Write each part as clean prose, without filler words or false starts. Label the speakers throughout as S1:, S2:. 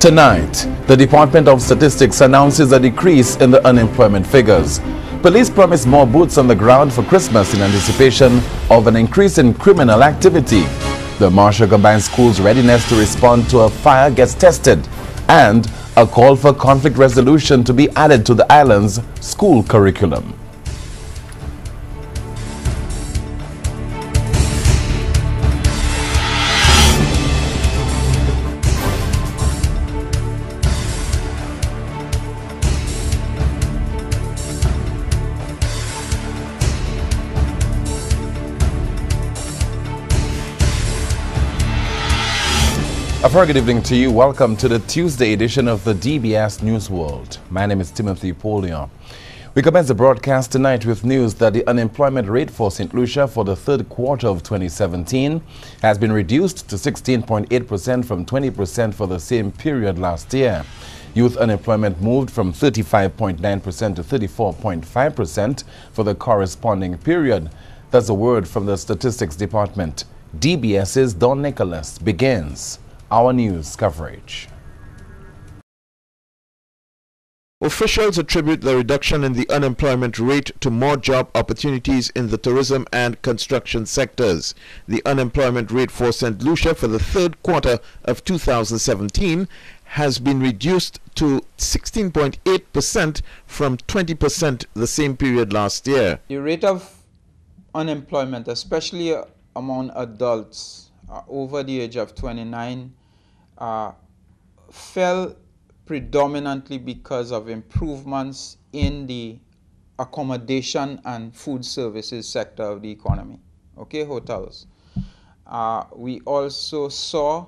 S1: Tonight, the Department of Statistics announces a decrease in the unemployment figures. Police promise more boots on the ground for Christmas in anticipation of an increase in criminal activity. The Marshall Combined School's readiness to respond to a fire gets tested, and a call for conflict resolution to be added to the island's school curriculum. A very good evening to you. Welcome to the Tuesday edition of the DBS News World. My name is Timothy Polion. We commence the broadcast tonight with news that the unemployment rate for St. Lucia for the third quarter of 2017 has been reduced to 16.8% from 20% for the same period last year. Youth unemployment moved from 35.9% to 34.5% for the corresponding period. That's a word from the Statistics Department. DBS's Don Nicholas begins our news coverage.
S2: Officials attribute the reduction in the unemployment rate to more job opportunities in the tourism and construction sectors. The unemployment rate for St. Lucia for the third quarter of 2017 has been reduced to 16.8% from 20% the same period last year.
S3: The rate of unemployment, especially among adults over the age of 29, fell predominantly because of improvements in the accommodation and food services sector of the economy. Okay, hotels. We also saw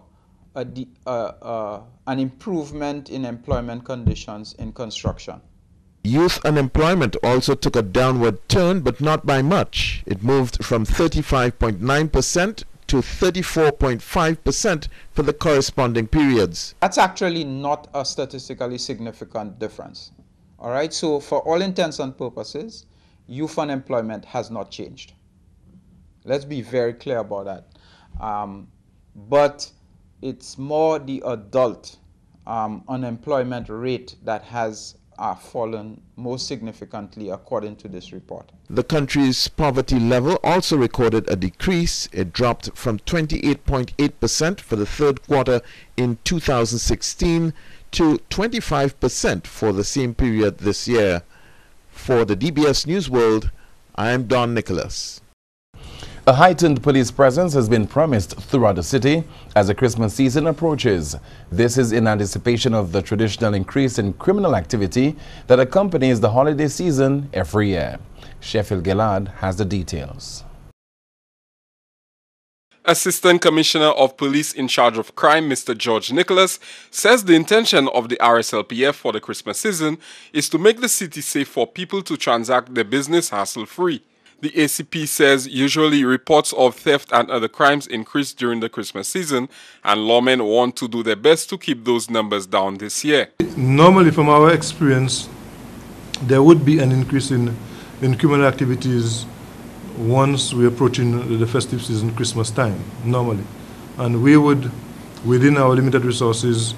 S3: an improvement in employment conditions in construction.
S2: Youth unemployment also took a downward turn, but not by much. It moved from 35.9% to 34.5% for the corresponding periods.
S3: That's actually not a statistically significant difference. All right, so for all intents and purposes, youth unemployment has not changed. Let's be very clear about that. But it's more the adult unemployment rate that has fallen most significantly according to this report.
S2: The country's poverty level also recorded a decrease. It dropped from 28.8% for the third quarter in 2016 to 25% for the same period this year. For the DBS News World, I am Don Nicholas.
S1: A heightened police presence has been promised throughout the city as the Christmas season approaches. This is in anticipation of the traditional increase in criminal activity that accompanies the holiday season every year. Sheffield Gillard has the details.
S4: Assistant Commissioner of Police in charge of crime, Mr. George Nicholas, says the intention of the RSLPF for the Christmas season is to make the city safe for people to transact their business hassle-free. The ACP says usually reports of theft and other crimes increase during the Christmas season, and lawmen want to do their best to keep those numbers down this year.
S5: Normally, from our experience, there would be an increase in criminal activities once we're approaching the festive season, Christmas time, normally. And we would, within our limited resources,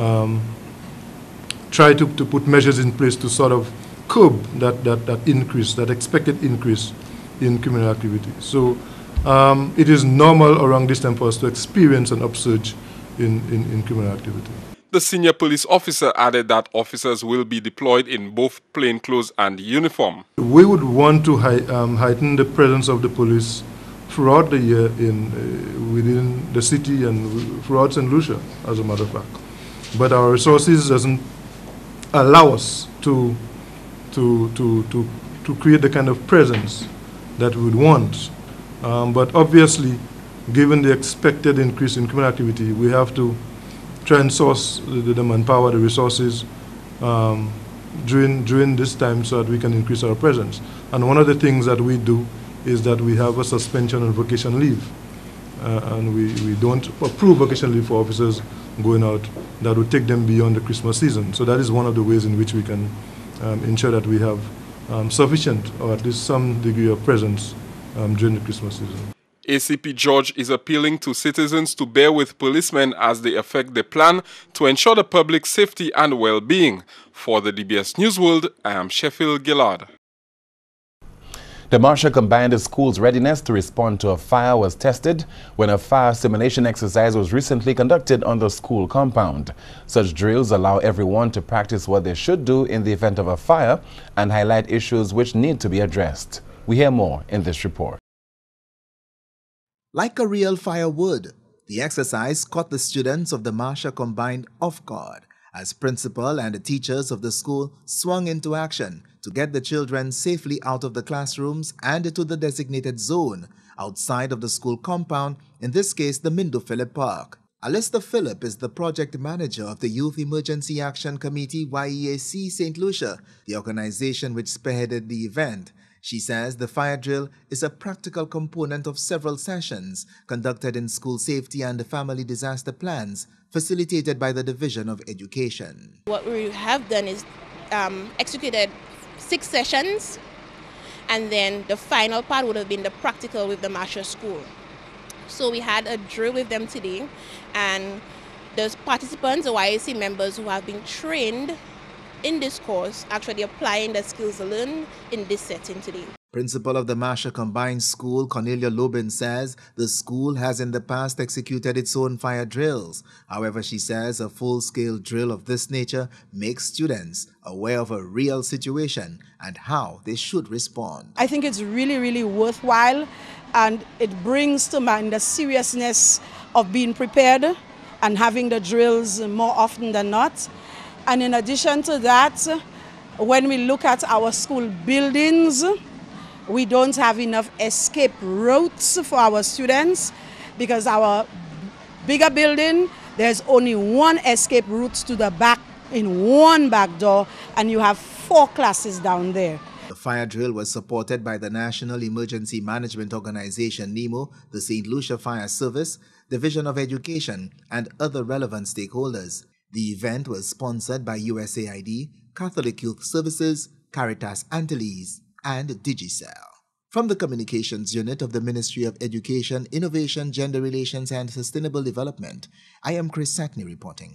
S5: try to put measures in place to sort of curb that increase, that expected increase in criminal activity. So it is normal around this time for us to experience an upsurge in criminal activity.
S4: The senior police officer added that officers will be deployed in both plainclothes and uniform.
S5: We would want to heighten the presence of the police throughout the year within the city and throughout St. Lucia, as a matter of fact. But our resources doesn't allow us to create the kind of presence that we would want. But obviously, given the expected increase in criminal activity, we have to try and source the manpower, the resources during this time so that we can increase our presence. And one of the things that we do is that we have a suspension on vacation leave. And we don't approve vacation leave for officers going out that would take them beyond the Christmas season. So that is one of the ways in which we can ensure that we have sufficient or at least some degree of presence during the Christmas season.
S4: ACP George is appealing to citizens to bear with policemen as they effect their plan to ensure the public's safety and well-being. For the DBS News World, I am Sheffield Gillard.
S1: The Marshall Combined School's readiness to respond to a fire was tested when a fire simulation exercise was recently conducted on the school compound. Such drills allow everyone to practice what they should do in the event of a fire and highlight issues which need to be addressed. We hear more in this report.
S6: Like a real fire would, the exercise caught the students of the Marshall Combined off guard as principal and the teachers of the school swung into action to get the children safely out of the classrooms and to the designated zone outside of the school compound, in this case the Mindo Phillip Park. Alista Phillip is the project manager of the Youth Emergency Action Committee YEAC St. Lucia, the organization which spearheaded the event. She says the fire drill is a practical component of several sessions conducted in school safety and family disaster plans facilitated by the Division of Education.
S7: What we have done is executed 6 sessions, and then the final part would have been the practical with the Marshall School. So we had a drill with them today, and those participants, the YAC members who have been trained in this course, actually applying the skills learned in this setting today.
S6: Principal of the Marshall Combined School, Cornelia Lobin, says the school has in the past executed its own fire drills. However, she says a full-scale drill of this nature makes students aware of a real situation and how they should respond.
S8: I think it's really, really worthwhile, and it brings to mind the seriousness of being prepared and having the drills more often than not. And in addition to that, when we look at our school buildings, we don't have enough escape routes for our students because our bigger building, there's only one escape route to the back in one back door, and you have 4 classes down there.
S6: The fire drill was supported by the National Emergency Management Organization, NEMO, the St. Lucia Fire Service, Division of Education, and other relevant stakeholders. The event was sponsored by USAID, Catholic Youth Services, Caritas Antilles, and Digicel. From the Communications Unit of the Ministry of Education, Innovation, Gender Relations and Sustainable Development, I am Chris Sackney reporting.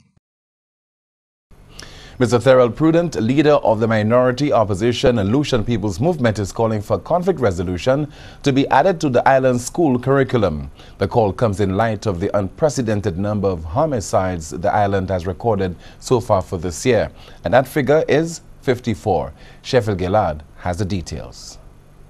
S1: Mr. Thurl Prudent, leader of the minority opposition and Lucian People's Movement, is calling for conflict resolution to be added to the island's school curriculum. The call comes in light of the unprecedented number of homicides the island has recorded so far for this year, and that figure is 54. Sheffield Gillard has the details.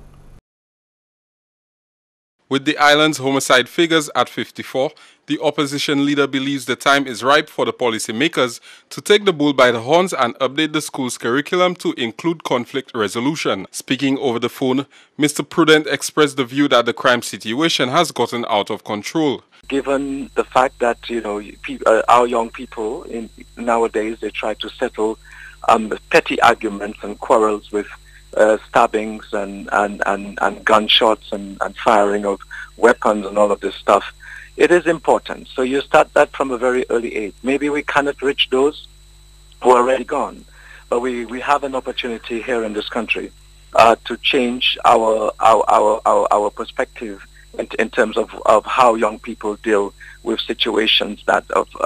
S4: With the island's homicide figures at 54, the opposition leader believes the time is ripe for the policymakers to take the bull by the horns and update the school's curriculum to include conflict resolution. Speaking over the phone, Mr. Prudent expressed the view that the crime situation has gotten out of control.
S9: Given the fact that, our young people nowadays, they try to settle petty arguments and quarrels with stabbings and gunshots and firing of weapons and all of this stuff. It is important. So you start that from a very early age. Maybe we cannot reach those who are already gone, but we have an opportunity here in this country to change our perspective in terms of how young people deal with situations that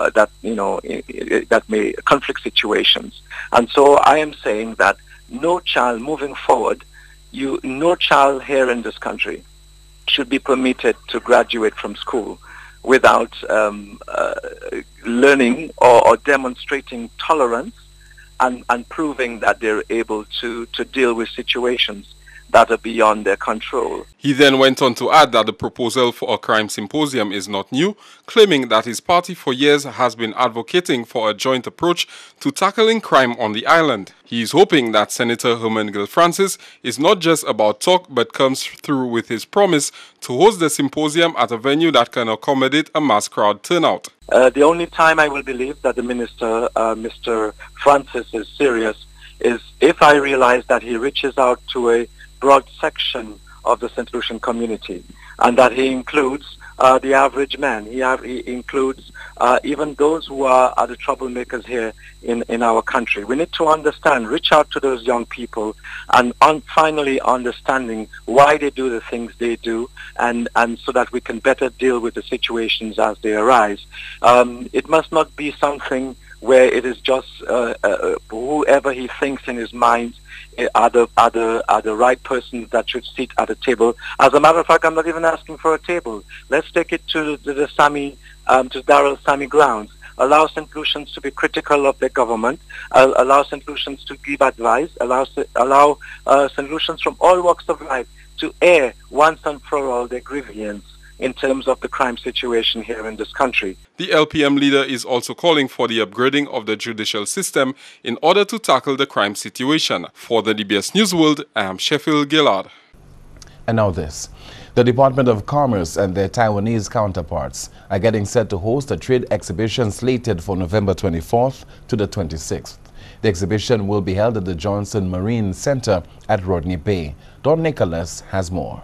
S9: may conflict situations. And so I am saying that no child moving forward, no child here in this country should be permitted to graduate from school without learning or demonstrating tolerance and proving that they're able to deal with situations that are beyond their control.
S4: He then went on to add that the proposal for a crime symposium is not new, claiming that his party for years has been advocating for a joint approach to tackling crime on the island. He is hoping that Senator Hermangill Francis is not just about talk but comes through with his promise to host the symposium at a venue that can accommodate a mass crowd turnout.
S9: The only time I will believe that the minister, Mr. Francis, is serious is if I realize that he reaches out to a broad section of the St. Lucian community and that he includes the average man. He includes even those who are the troublemakers here in our country. We need to understand, reach out to those young people, and finally understanding why they do the things they do, and so that we can better deal with the situations as they arise. It must not be something where it is just whoever he thinks in his mind are the right persons that should sit at a table. As a matter of fact, I'm not even asking for a table. Let's take it to the Sami, to Darrell Sami grounds. Allow St. Lucians to be critical of the government. Allow St. Lucians to give advice. Allow St. Lucians from all walks of life to air once and for all their grievance in terms of the crime situation here in this country.
S4: The LPM leader is also calling for the upgrading of the judicial system in order to tackle the crime situation. For the DBS News World, I am Sheffield Gillard.
S1: And now this. The Department of Commerce and their Taiwanese counterparts are getting set to host a trade exhibition slated for November 24th to the 26th. The exhibition will be held at the Johnson Marine Center at Rodney Bay. Don Nicholas has more.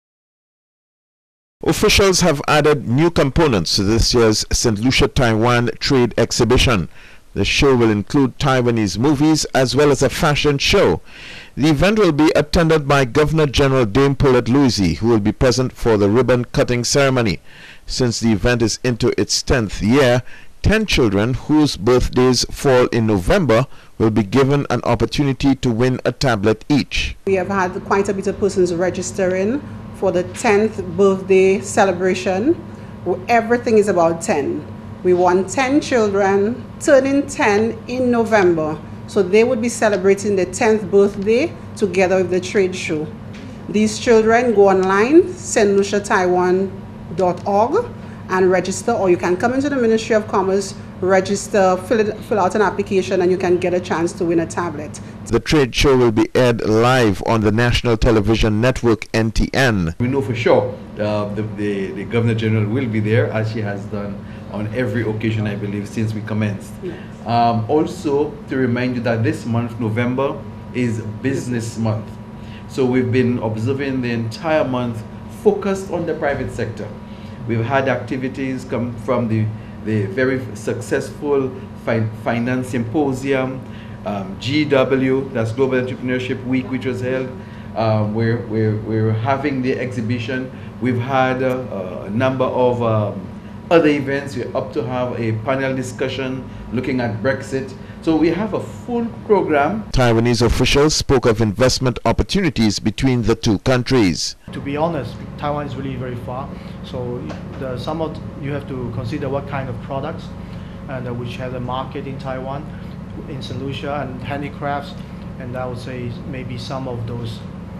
S2: Officials have added new components to this year's St. Lucia Taiwan Trade Exhibition. The show will include Taiwanese movies as well as a fashion show. The event will be attended by Governor General Dame Paulette Louisy, who will be present for the ribbon cutting ceremony. Since the event is into its 10th year, 10 children whose birthdays fall in November will be given an opportunity to win a tablet each.
S10: We have had quite a bit of persons registering for the 10th birthday celebration. Everything is about 10. We want 10 children turning 10 in November. So they would be celebrating their 10th birthday together with the trade show. These children go online, stluciataiwan.org, and register, or you can come into the Ministry of Commerce, register, fill out an application, and you can get a chance to win a tablet.
S2: The trade show will be aired live on the National Television Network, NTN.
S11: We know for sure the Governor General will be there, as she has done on every occasion, I believe, since we commenced.
S10: Yes.
S11: Also, to remind you that this month, November, is Business Month. So we've been observing the entire month focused on the private sector. We've had activities come from the very successful Finance Symposium, GW, that's Global Entrepreneurship Week, which was held. We're having the exhibition. We've had a number of other events. We're up to have a panel discussion looking at Brexit. So we have a full program.
S2: Taiwanese officials spoke of investment opportunities between the two countries.
S12: To be honest, Taiwan is really very far. So you have to consider what kind of products and which has a market in Taiwan, in St. Lucia, and handicrafts. And I would say maybe some of those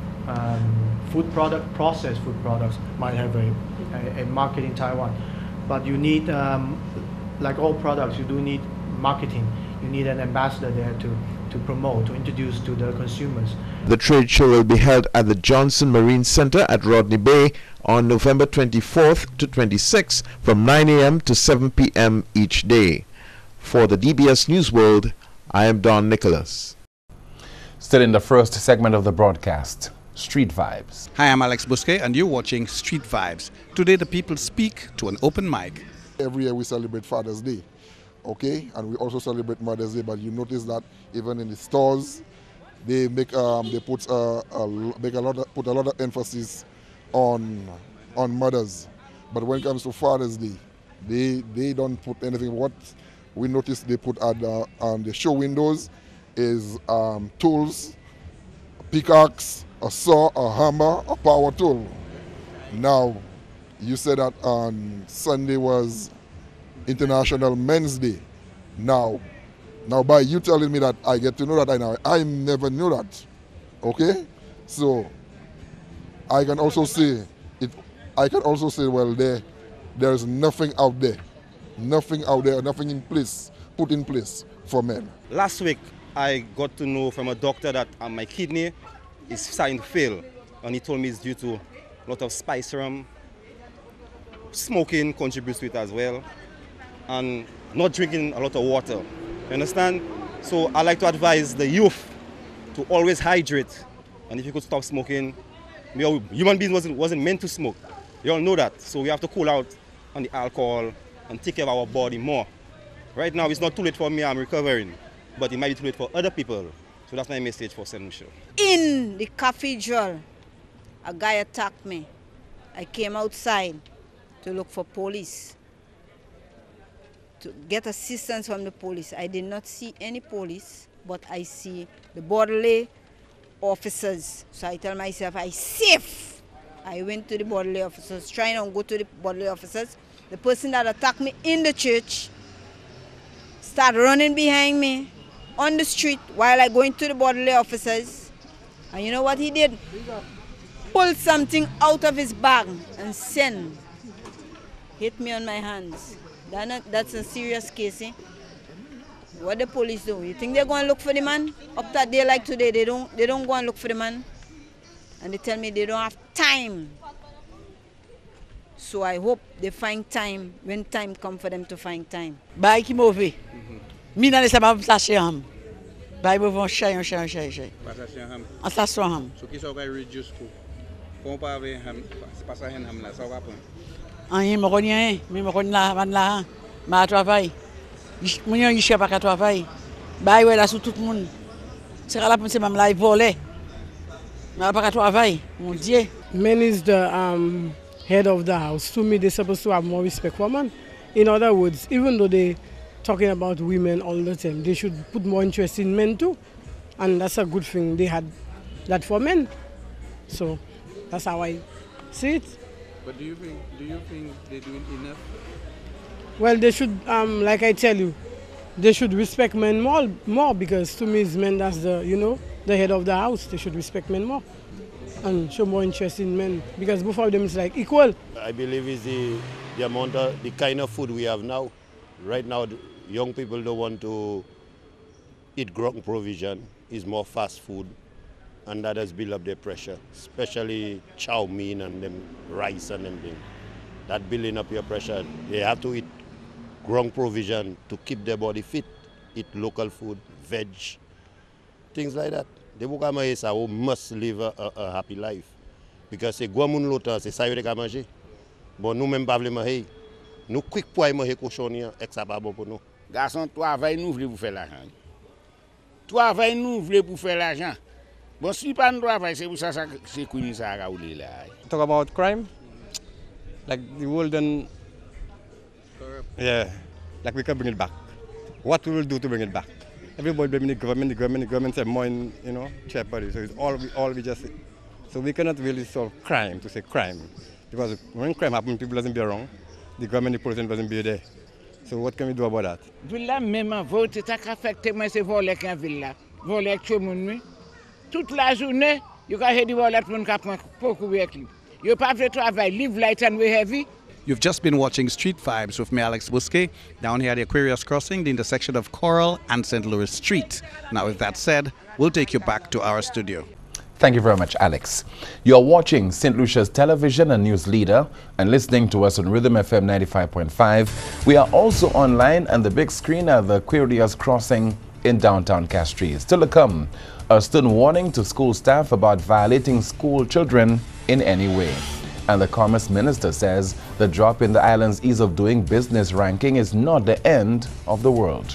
S12: processed food products might have a market in Taiwan. But you need, like all products, you do need marketing. You need an ambassador there to promote, to introduce to the consumers.
S2: The trade show will be held at the Johnson Marine Center at Rodney Bay on November 24th to 26th from 9 a.m. to 7 p.m. each day. For the DBS News World, I am Don Nicholas.
S1: Still in the first segment of the broadcast, Street Vibes.
S13: Hi, I'm Alex Busquet and you're watching Street Vibes. Today the people speak to an open mic.
S14: Every year we celebrate Father's Day. Okay, and we also celebrate Mother's Day, but you notice that even in the stores, they put a lot of emphasis on mothers. But when it comes to Father's Day, they don't put anything. What we noticed they put at the show windows is tools, pickaxe, a saw, a hammer, a power tool. Now, you said that on Sunday was International Men's Day. Now by you telling me that, I get to know that I never knew that. Okay? So I can also say well, there's nothing out there, nothing in place, put in place for men.
S15: Last week I got to know from a doctor that my kidney is starting to fail, and he told me it's due to a lot of spice rum. Smoking contributes to it as well, and not drinking a lot of water. You understand? So I like to advise the youth to always hydrate, and if you could stop smoking. Human beings wasn't meant to smoke. You all know that. So we have to cool out on the alcohol and take care of our body more. Right now, it's not too late for me, I'm recovering. But it might be too late for other people. So that's my message for St. Lucia.
S16: In the cathedral, a guy attacked me. I came outside to look for police, to get assistance from the police. I did not see any police, but I see the borderly officers. So I tell myself, I'm safe. I went to the borderly officers, trying to go to the borderly officers. The person that attacked me in the church started running behind me on the street while I go into the borderly officers. And you know what he did? Pulled something out of his bag and hit me on my hands. That's a serious case, eh? What the police do? You think they're going to look for the man? Up that day like today, they don't go and look for the man. And they tell me they don't have time. So I hope they find time when time comes for them to find time.
S17: Bye, Kimovi. Mina ne sabab sashe ham. Bye, we vont shay.
S18: Pas sashe ham.
S17: En sashe ham.
S18: So qui ça va reduce tout. Comparé avec ham, c'est pas ça ham là, ça va pas.
S17: Anh me connais, me connais là, ma travail. Mon yon y pas qu'à travail. Bye, ouais là sur tout le monde. C'est là pour c'est même là voler. Mais pas qu'à travail. Mon Dieu.
S19: Men is the head of the house. To me, they're supposed to have more respect for men. In other words, even though they're talking about women all the time, they should put more interest in men too. And that's a good thing. They had that for men. So that's how I see it.
S18: But do you think they're doing enough?
S19: Well, they should, like I tell you, they should respect men more because to me, it's men that's the head of the house. They should respect men more and show more interest in men because both of them is like equal.
S20: I believe it's the amount of, the kind of food we have now. Right now, young people don't want to eat grown provision. It's more fast food, and that has built up their pressure, especially chow mein and them rice and them things. That building up your pressure. They have to eat grown provision to keep their body fit, eat local food, veg, things like that. They must live a happy life. Because c'est quoi moun lota, c'est ça yore ka manger. Bon, nous même pas vle manger. Nous quick pour manger cochon, et ça pas bon pour nous.
S21: Garçon, travail nous voulons pour faire l'argent. Travail nous voulons pour faire l'argent. Bon, si pas nous travail, c'est pour ça c'est connu ça à rouler là.
S22: Talk about crime, like the world and like we can bring it back. What we will do to bring it back? Everybody blaming the government say more in jeopardy. So it's all we just say. So we cannot really solve crime to say crime. Because when crime happens, people doesn't be around. The government, the police doesn't be there. So what can we do about that?
S21: Villa même vote ça affecte moi c'est voler qu'un villa. Voler tout le monde. Toute la journée, you can hear the voler tout le monde qui prend beaucoup avec lui. You pas fait travail, live light and we heavy.
S13: You've just been watching Street Vibes with me, Alex Buske, down here at the Aquarius Crossing, the intersection of Coral and St. Louis Street. Now, with that said, we'll take you back to our studio.
S1: Thank you very much, Alex. You're watching St. Lucia's television and news leader and listening to us on Rhythm FM 95.5. We are also online and the big screen at the Aquarius Crossing in downtown Castries. Still to come, a stern warning to school staff about violating school children in any way. And the Commerce Minister says the drop in the island's ease of doing business ranking is not the end of the world.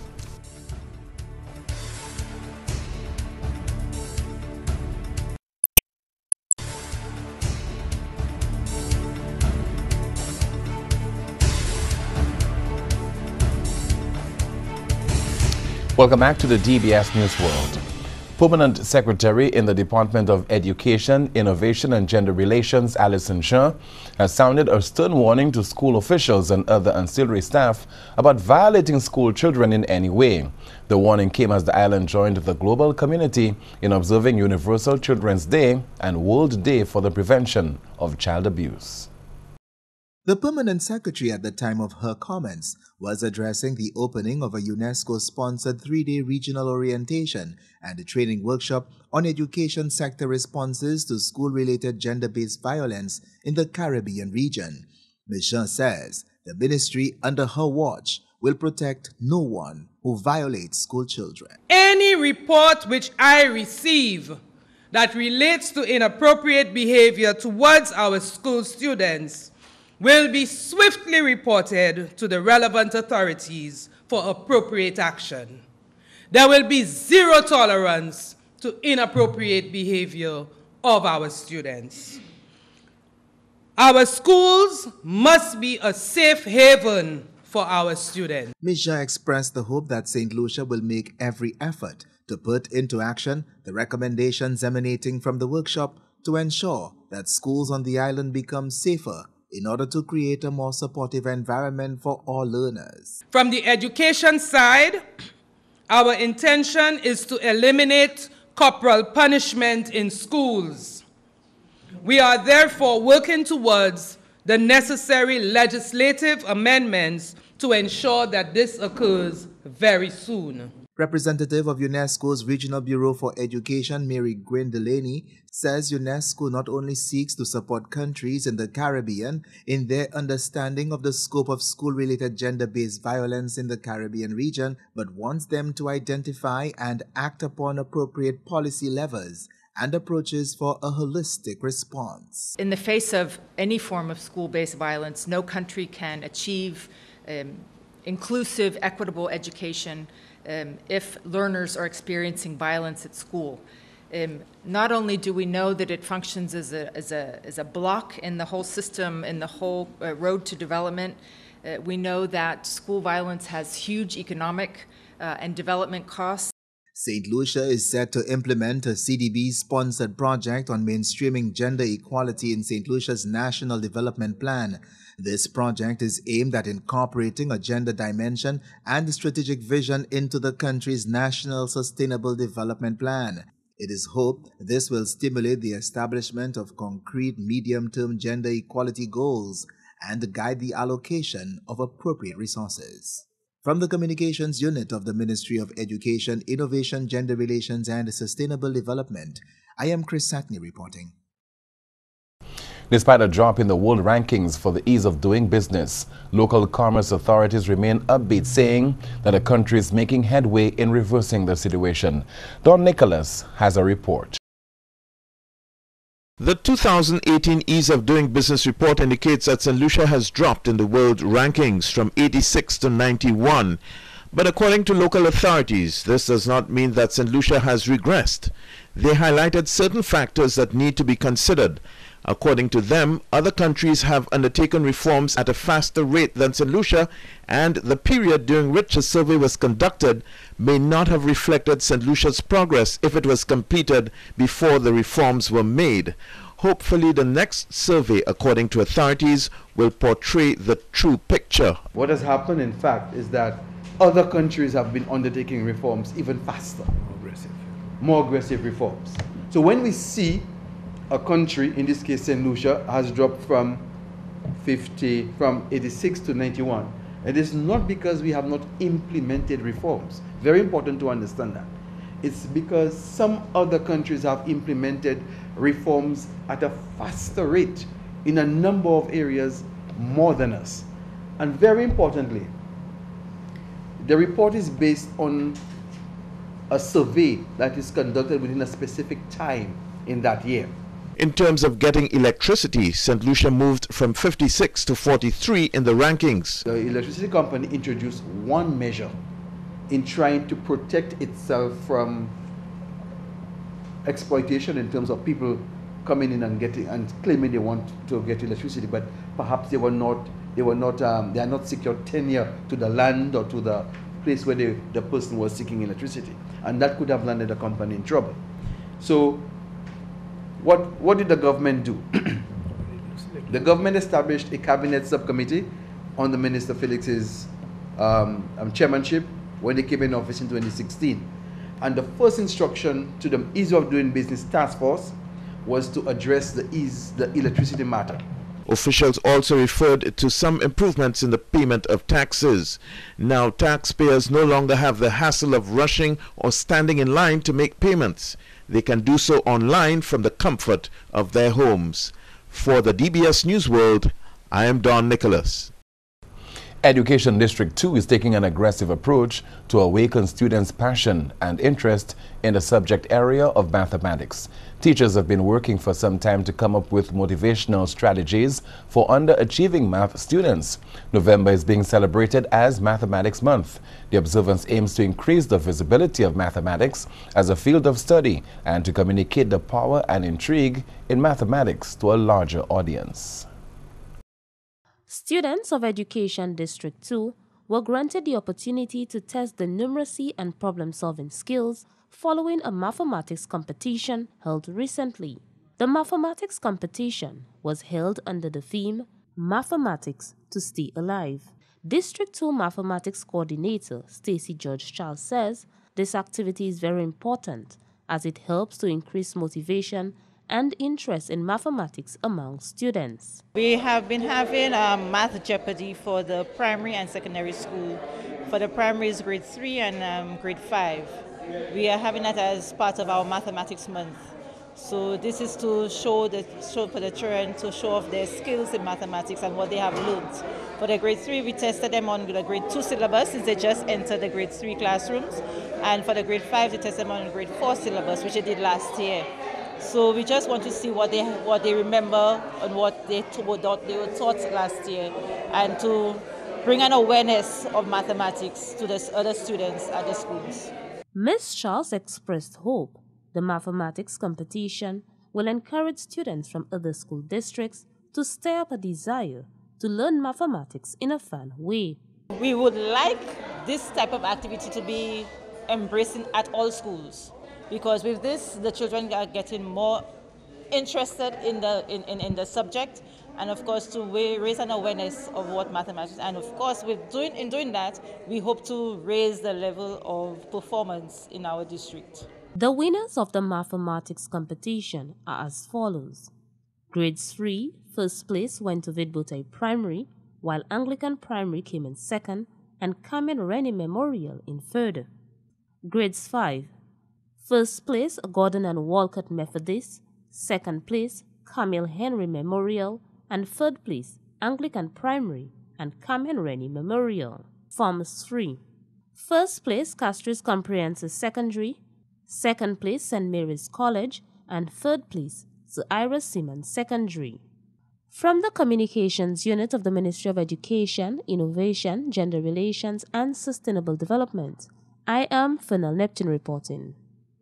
S1: Welcome back to the DBS News World. Permanent Secretary in the Department of Education, Innovation and Gender Relations, Alison Shah, has sounded a stern warning to school officials and other ancillary staff about violating school children in any way. The warning came as the island joined the global community in observing Universal Children's Day and World Day for the Prevention of Child Abuse.
S6: The permanent secretary at the time of her comments was addressing the opening of a UNESCO-sponsored 3-day regional orientation and a training workshop on education sector responses to school-related gender-based violence in the Caribbean region. Ms. Shah says the ministry under her watch will protect no one who violates school children.
S23: Any report which I receive
S3: that relates to inappropriate behavior towards our school students will be swiftly reported to the relevant authorities for appropriate action. There will be zero tolerance to inappropriate behavior of our students. Our schools must be a safe haven for our students.
S6: Ms. Jha expressed the hope that St. Lucia will make every effort to put into action the recommendations emanating from the workshop to ensure that schools on the island become safer in order to create a more supportive environment for all learners.
S3: From the education side, our intention is to eliminate corporal punishment in schools. We are therefore working towards the necessary legislative amendments to ensure that this occurs very soon.
S6: Representative of UNESCO's Regional Bureau for Education, Mary Gwyn Delaney, says UNESCO not only seeks to support countries in the Caribbean in their understanding of the scope of school-related gender-based violence in the Caribbean region, but wants them to identify and act upon appropriate policy levers and approaches for a holistic response.
S5: In the face of any form of school-based violence, no country can achieve inclusive, equitable education if learners are experiencing violence at school. Not only do we know that it functions as a block in the whole system, in the whole road to development, we know that school violence has huge economic and development costs.
S6: St. Lucia is set to implement a CDB-sponsored project on mainstreaming gender equality in St. Lucia's National Development Plan. This project is aimed at incorporating a gender dimension and strategic vision into the country's National Sustainable Development Plan. It is hoped this will stimulate the establishment of concrete medium-term gender equality goals and guide the allocation of appropriate resources. From the Communications Unit of the Ministry of Education, Innovation, Gender Relations and Sustainable Development, I am Chris Satney reporting.
S1: Despite a drop in the world rankings for the ease of doing business, local commerce authorities remain upbeat, saying that the country is making headway in reversing the situation. Don Nicholas has a report.
S2: The 2018 Ease of Doing Business report indicates that St. Lucia has dropped in the world rankings from 86 to 91. But according to local authorities, this does not mean that St. Lucia has regressed. They highlighted certain factors that need to be considered. According to them, other countries have undertaken reforms at a faster rate than St. Lucia, and the period during which a survey was conducted may not have reflected St. Lucia's progress if it was completed before the reforms were made. Hopefully, the next survey, according to authorities, will portray the true picture.
S11: What has happened, in fact, is that other countries have been undertaking reforms even faster. More aggressive reforms. So when we see a country, in this case St. Lucia, has dropped from 86 to 91, it is not because we have not implemented reforms. Very important to understand that. It's because some other countries have implemented reforms at a faster rate in a number of areas more than us. And very importantly, the report is based on a survey that is conducted within a specific time in that year.
S2: In terms of getting electricity, St. Lucia moved from 56 to 43 in the rankings.
S11: The electricity company introduced one measure in trying to protect itself from exploitation in terms of people coming in and claiming they want to get electricity, but perhaps they are not secured tenure to the land or to the place where the person was seeking electricity, and that could have landed the company in trouble. So what did the government do? The government established a cabinet subcommittee under Minister Felix's chairmanship when they came in office in 2016. And the first instruction to the Ease of Doing Business Task Force was to address the electricity matter.
S2: Officials also referred to some improvements in the payment of taxes. Now taxpayers no longer have the hassle of rushing or standing in line to make payments. They can do so online from the comfort of their homes. For the DBS News World, I am Don Nicholas.
S1: Education District 2 is taking an aggressive approach to awaken students' passion and interest in the subject area of mathematics. Teachers have been working for some time to come up with motivational strategies for underachieving math students. November is being celebrated as Mathematics Month. The observance aims to increase the visibility of mathematics as a field of study and to communicate the power and intrigue in mathematics to a larger audience.
S7: Students of Education District 2 were granted the opportunity to test the numeracy and problem-solving skills following a mathematics competition held recently. The mathematics competition was held under the theme Mathematics to Stay Alive. District 2 Mathematics Coordinator Stacey George Charles says this activity is very important as it helps to increase motivation and interest in mathematics among students.
S8: We have been having Math Jeopardy for the primary and secondary school. For the primary is grade 3 and grade 5. We are having that as part of our Mathematics Month. So this is to show for the children to show off their skills in mathematics and what they have learned. For the grade 3, we tested them on the grade 2 syllabus since they just entered the grade 3 classrooms. And for the grade 5, they tested them on the grade 4 syllabus, which they did last year. So we just want to see what they remember and what they were taught last year, and to bring an awareness of mathematics to the other students at the schools.
S7: Ms. Charles expressed hope the mathematics competition will encourage students from other school districts to stir up a desire to learn mathematics in a fun way.
S8: We would like this type of activity to be embraced at all schools, because with this, the children are getting more interested in the subject, and of course to raise an awareness of what mathematics is. And of course, in doing that, we hope to raise the level of performance in our district.
S7: The winners of the mathematics competition are as follows. Grades 3, first place went to Vidbotai Primary, while Anglican Primary came in second, and Carmen Rennie Memorial in third. Grades 5, first place, Gordon and Walcott Methodist, second place, Camille Henry Memorial, and third place, Anglican Primary and Carmen Rennie Memorial. Forms 3. First place, Castries Comprehensive Secondary, second place, St. Mary's College, and third place, Sir Ira Simmons Secondary. From the Communications Unit of the Ministry of Education, Innovation, Gender Relations, and Sustainable Development, I am Fernal Neptune reporting.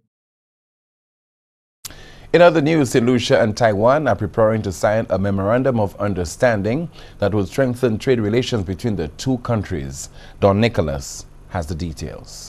S1: In other news, St. Lucia and Taiwan are preparing to sign a memorandum of understanding that will strengthen trade relations between the two countries. Don Nicholas has the details.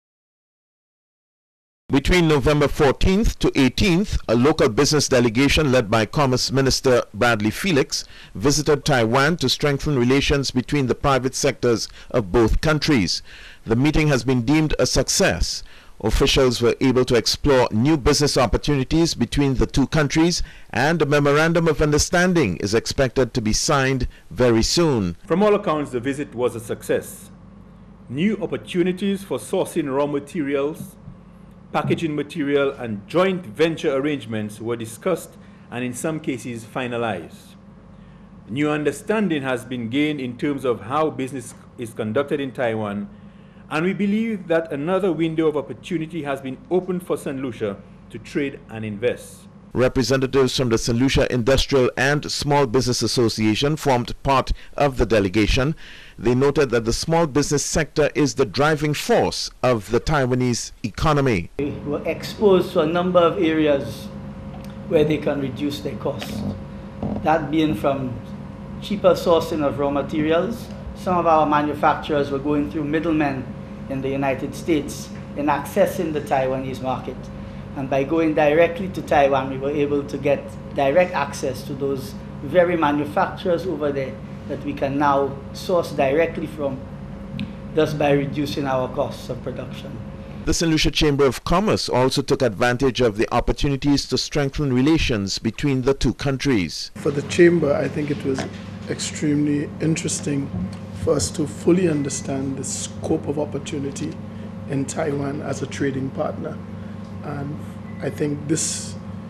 S2: Between November 14th to 18th, a local business delegation led by Commerce Minister Bradley Felix visited Taiwan to strengthen relations between the private sectors of both countries. The meeting has been deemed a success. Officials were able to explore new business opportunities between the two countries, and a memorandum of understanding is expected to be signed very soon.
S23: From all accounts, the visit was a success. New opportunities for sourcing raw materials, packaging material, and joint venture arrangements were discussed and in some cases finalized. New understanding has been gained in terms of how business is conducted in Taiwan, and we believe that another window of opportunity has been opened for St. Lucia to trade and invest.
S2: Representatives from the St. Lucia Industrial and Small Business Association formed part of the delegation. They noted that the small business sector is the driving force of the Taiwanese economy.
S24: They were exposed to a number of areas where they can reduce their costs. That being from cheaper sourcing of raw materials. Some of our manufacturers were going through middlemen in the United States in accessing the Taiwanese market. And by going directly to Taiwan, we were able to get direct access to those very manufacturers over there that we can now source directly from, thus by reducing our costs of production.
S2: The St. Lucia Chamber of Commerce also took advantage of the opportunities to strengthen relations between the two countries.
S25: For the Chamber, I think it was extremely interesting for us to fully understand the scope of opportunity in Taiwan as a trading partner. And I think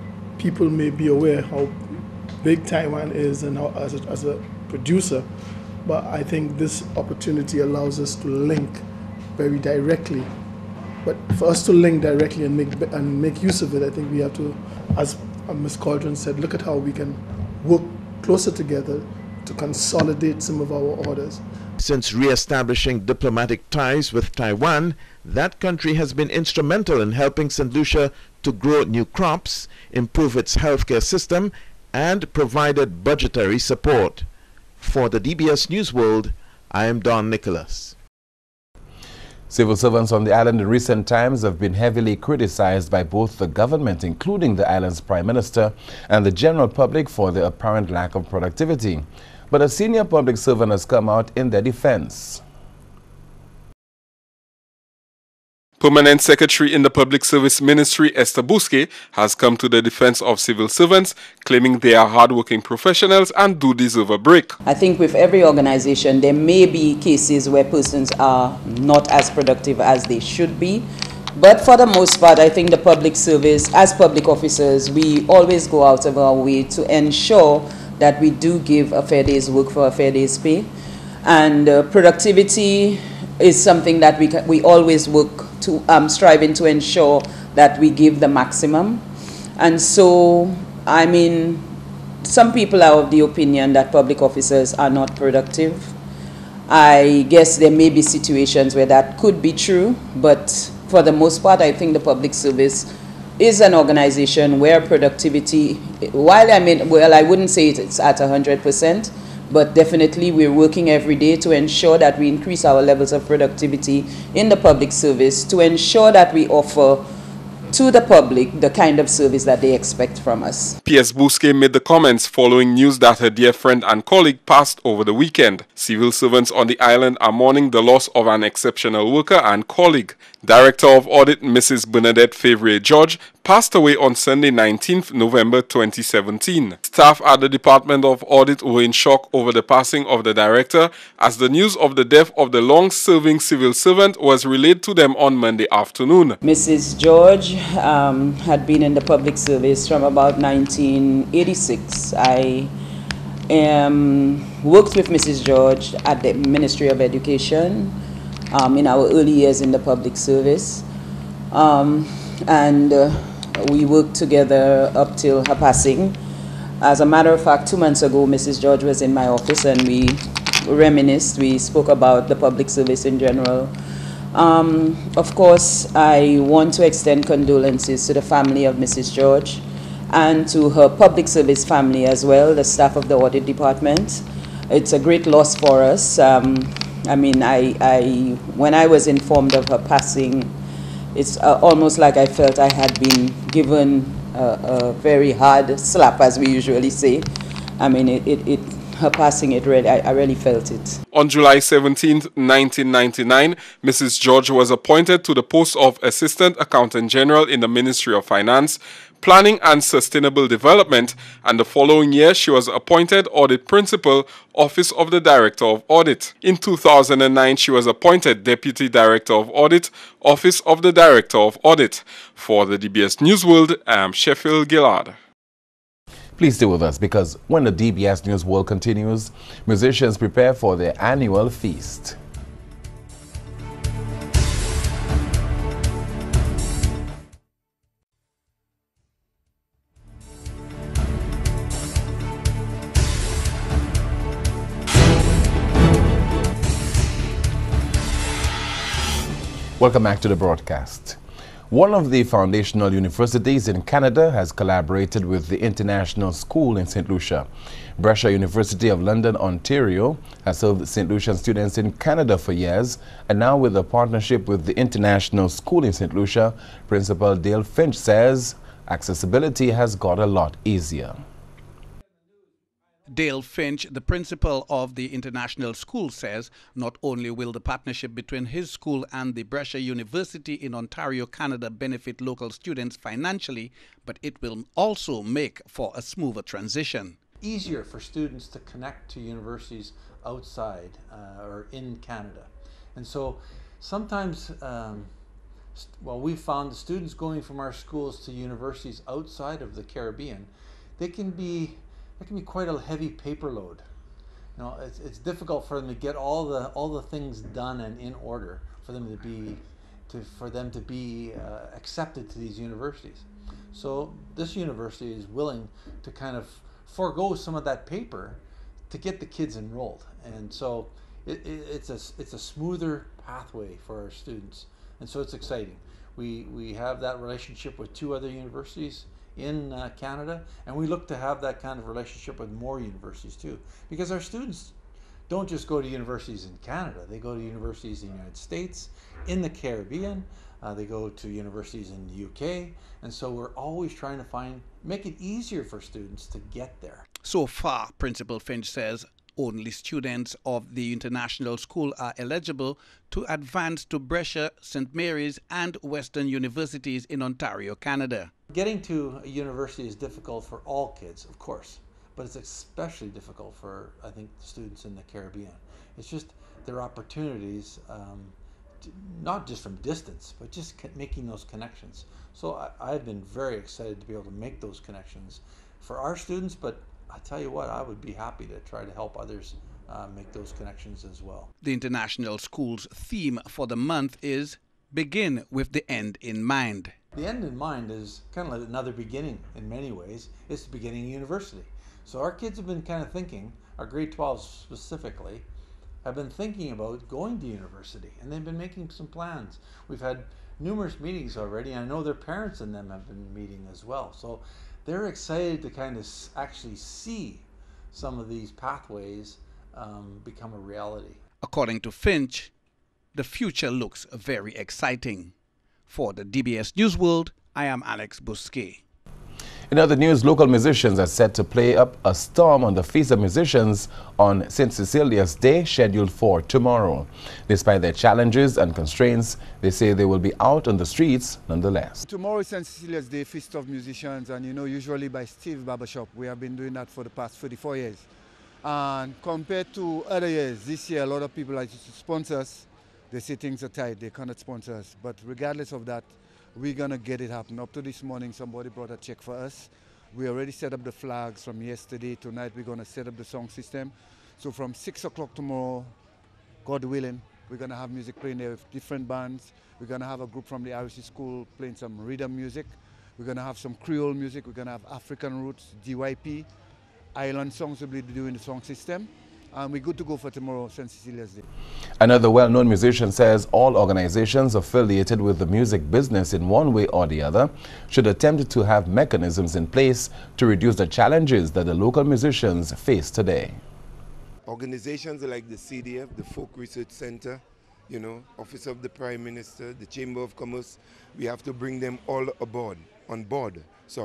S25: people may be aware how big Taiwan is and how, as a producer, but I think this opportunity allows us to link very directly. But for us to link directly and make use of it, I think we have to, as Ms. Cauldron said, look at how we can work closer together to consolidate some of our orders.
S2: Since re-establishing diplomatic ties with Taiwan, that country has been instrumental in helping St. Lucia to grow new crops, improve its healthcare system, and provided budgetary support. For the DBS News World, I am Don Nicholas.
S1: Civil servants on the island in recent times have been heavily criticized by both the government, including the island's Prime Minister, and the general public for their apparent lack of productivity. But a senior public servant has come out in their defense.
S4: Permanent Secretary in the Public Service Ministry, Esther Bousquet, has come to the defense of civil servants, claiming they are hardworking professionals and do deserve a break.
S9: I think with every organization, there may be cases where persons are not as productive as they should be. But for the most part, I think the public service, as public officers, we always go out of our way to ensure that we do give a fair day's work for a fair day's pay. And productivity is something that we always work to striving to ensure that we give the maximum. And so, I mean, some people are of the opinion that public officers are not productive. I guess there may be situations where that could be true, but for the most part, I think the public service is an organization where productivity, while I wouldn't say it's at 100%, but definitely we're working every day to ensure that we increase our levels of productivity in the public service, to ensure that we offer to the public the kind of service that they expect from us.
S4: P.S. Bousquet made the comments following news that her dear friend and colleague passed over the weekend. Civil servants on the island are mourning the loss of an exceptional worker and colleague. Director of Audit Mrs. Bernadette Favre-George passed away on Sunday 19th November 2017. Staff at the Department of Audit were in shock over the passing of the director, as the news of the death of the long-serving civil servant was relayed to them on Monday afternoon.
S9: Mrs. George had been in the public service from about 1986. I worked with Mrs. George at the Ministry of Education in our early years in the public service. We worked together up till her passing. As a matter of fact, 2 months ago, Mrs. George was in my office and we reminisced. We spoke about the public service in general. Of course, I want to extend condolences to the family of Mrs. George and to her public service family as well, the staff of the audit department. It's a great loss for us. I mean, when I was informed of her passing, it's almost like I felt I had been given a very hard slap, as we usually say. I mean, her passing, I really felt it.
S4: On July 17, 1999, Mrs. George was appointed to the post of Assistant Accountant General in the Ministry of Finance, Planning and Sustainable Development, and the following year she was appointed Audit Principal, Office of the Director of Audit. In 2009, she was appointed Deputy Director of Audit, Office of the Director of Audit. For the DBS News World, I am Sheffield Gillard.
S1: Please stay with us, because when the DBS News World continues, musicians prepare for their annual feast. Welcome back to the broadcast. One of the foundational universities in Canada has collaborated with the International School in St. Lucia. Brescia University of London, Ontario has served St. Lucian students in Canada for years, and now with a partnership with the International School in St. Lucia, Principal Dale Finch says accessibility has got a lot easier.
S13: Dale Finch, the principal of the International School, says not only will the partnership between his school and the Brescia University in Ontario, Canada benefit local students financially, but it will also make for a smoother transition.
S10: Easier for students to connect to universities outside or in Canada. And so sometimes, we've found the students going from our schools to universities outside of the Caribbean, it can be quite a heavy paper load. You know, it's difficult for them to get all the things done and in order for them to be accepted to these universities. So this university is willing to kind of forego some of that paper to get the kids enrolled, and so it's a smoother pathway for our students, and so it's exciting. We have that relationship with 2 other universities in Canada, and we look to have that kind of relationship with more universities too, because our students don't just go to universities in Canada, they go to universities in the United States, in the Caribbean, they go to universities in the UK, and so we're always trying to make it easier for students to get there.
S13: So far, Principal Finch says, only students of the international school are eligible to advance to Brescia, St. Mary's and Western universities in Ontario, Canada.
S10: Getting to a university is difficult for all kids, of course, but it's especially difficult for, I think, students in the Caribbean. It's just their opportunities, not just from distance, but just making those connections. So I've been very excited to be able to make those connections for our students, but I tell you what, I would be happy to try to help others make those connections as well.
S13: The International School's theme for the month is Begin with the End in Mind.
S10: The end in mind is kind of like another beginning in many ways. It's the beginning of university. So our kids have been kind of thinking, our grade 12s specifically, have been thinking about going to university, and they've been making some plans. We've had numerous meetings already, and I know their parents and them have been meeting as well. So they're excited to kind of actually see some of these pathways become a reality.
S13: According to Finch, the future looks very exciting. For the DBS News World, I am Alex Bousquet.
S1: In other news, local musicians are set to play up a storm on the Feast of Musicians on St. Cecilia's Day, scheduled for tomorrow. Despite their challenges and constraints, they say they will be out on the streets nonetheless.
S12: Tomorrow is St. Cecilia's Day, Feast of Musicians, and usually by Steve Barbershop. We have been doing that for the past 34 years. And compared to other years, this year a lot of people like to sponsor us. They say things are tight, they cannot sponsor us. But regardless of that, we're going to get it happen. Up to this morning, somebody brought a check for us. We already set up the flags from yesterday. Tonight, we're going to set up the song system. So from 6 o'clock tomorrow, God willing, we're going to have music playing there with different bands. We're going to have a group from the Irish school playing some rhythm music. We're going to have some Creole music. We're going to have African roots, DYP. Island songs will be doing the song system. And we're good to go for tomorrow, St. Cecilia's Day.
S1: Another well-known musician says all organizations affiliated with the music business in one way or the other should attempt to have mechanisms in place to reduce the challenges that the local musicians face today.
S14: Organizations like the CDF, the Folk Research Center, Office of the Prime Minister, the Chamber of Commerce, we have to bring them all on board,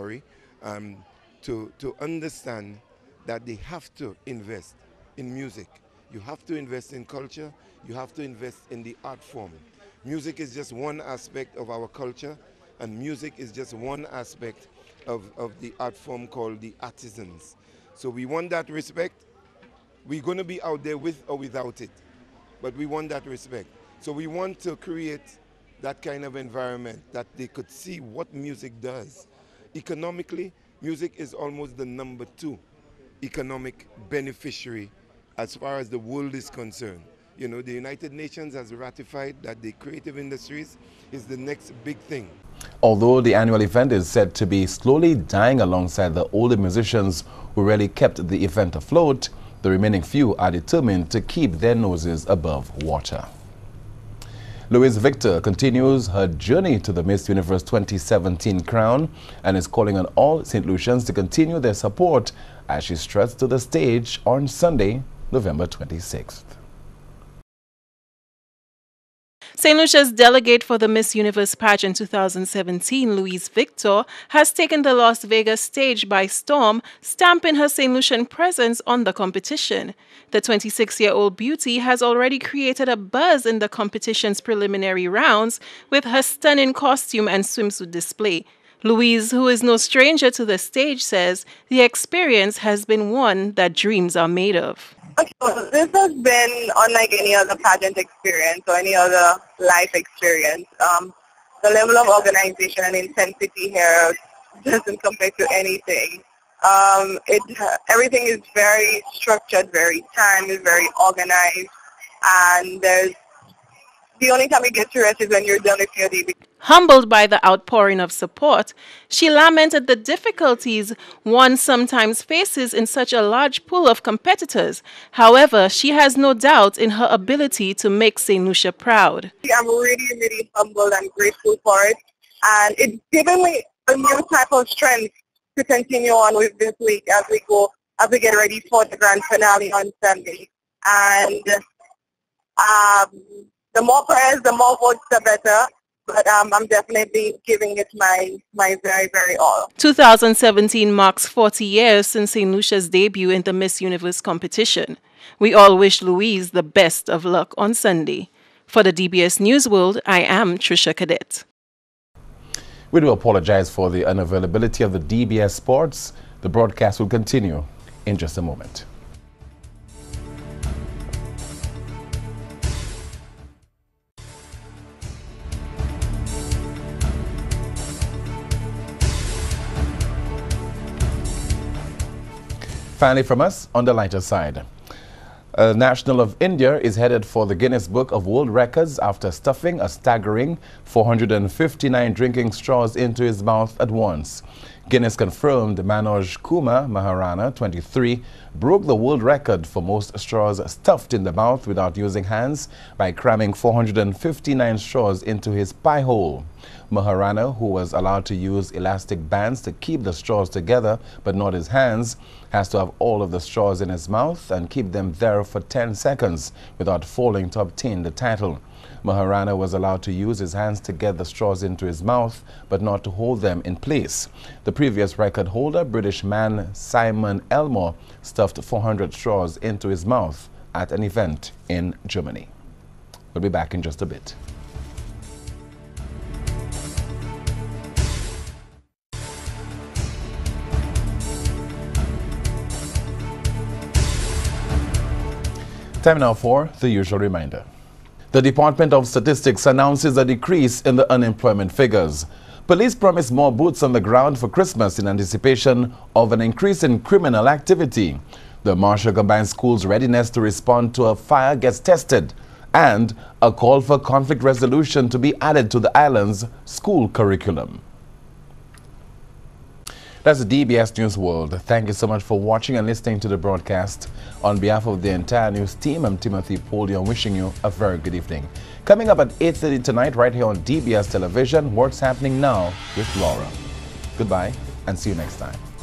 S14: to understand that they have to invest in music. You have to invest in culture. You have to invest in the art form. Music is just one aspect of our culture, and music is just one aspect of the art form called the artisans. So we want that respect. We're going to be out there with or without it, but we want that respect. So we want to create that kind of environment that they could see what music does. Economically, music is almost the number 2 economic beneficiary as far as the world is concerned. The United Nations has ratified that the creative industries is the next big thing.
S1: Although the annual event is said to be slowly dying alongside the older musicians who really kept the event afloat, the remaining few are determined to keep their noses above water. Louise Victor continues her journey to the Miss Universe 2017 crown and is calling on all St. Lucians to continue their support as she struts to the stage on Sunday, November 26th.
S15: St. Lucia's delegate for the Miss Universe pageant 2017, Louise Victor, has taken the Las Vegas stage by storm, stamping her St. Lucian presence on the competition. The 26-year-old beauty has already created a buzz in the competition's preliminary rounds with her stunning costume and swimsuit display. Louise, who is no stranger to the stage, says the experience has been one that dreams are made of.
S16: So this has been unlike any other pageant experience or any other life experience. The level of organization and intensity here doesn't compare to anything Everything is very structured, very timed, very organized, and the only time you get to rest is when you're done with your day.
S15: Humbled by the outpouring of support, she lamented the difficulties one sometimes faces in such a large pool of competitors. However, she has no doubt in her ability to make St. Lucia proud.
S16: I'm really, really humbled and grateful for it, and it's given me a new type of strength to continue on with this week as we get ready for the grand finale on Sunday. And the more prayers, the more votes, the better. But I'm definitely giving it my very, very all.
S15: 2017 marks 40 years since St. Lucia's debut in the Miss Universe competition. We all wish Louise the best of luck on Sunday. For the DBS News World, I am Trisha Cadet.
S1: We do apologize for the unavailability of the DBS Sports. The broadcast will continue in just a moment. Finally from us, on the lighter side. A national of India is headed for the Guinness Book of World Records after stuffing a staggering 459 drinking straws into his mouth at once. Guinness confirmed Manoj Kumar Maharana, 23, broke the world record for most straws stuffed in the mouth without using hands by cramming 459 straws into his pie hole. Maharana, who was allowed to use elastic bands to keep the straws together but not his hands, has to have all of the straws in his mouth and keep them there for 10 seconds without falling to obtain the title. Maharana was allowed to use his hands to get the straws into his mouth, but not to hold them in place. The previous record holder, British man Simon Elmore, stuffed 400 straws into his mouth at an event in Germany. We'll be back in just a bit. Time now for the usual reminder. The Department of Statistics announces a decrease in the unemployment figures. Police promise more boots on the ground for Christmas in anticipation of an increase in criminal activity. The Marshall Combined Schools' readiness to respond to a fire gets tested, and a call for conflict resolution to be added to the island's school curriculum. That's the DBS News World. Thank you so much for watching and listening to the broadcast. On behalf of the entire news team, I'm Timothy Polion, wishing you a very good evening. Coming up at 8:30 tonight, right here on DBS Television, What's Happening Now with Laura. Goodbye, and see you next time.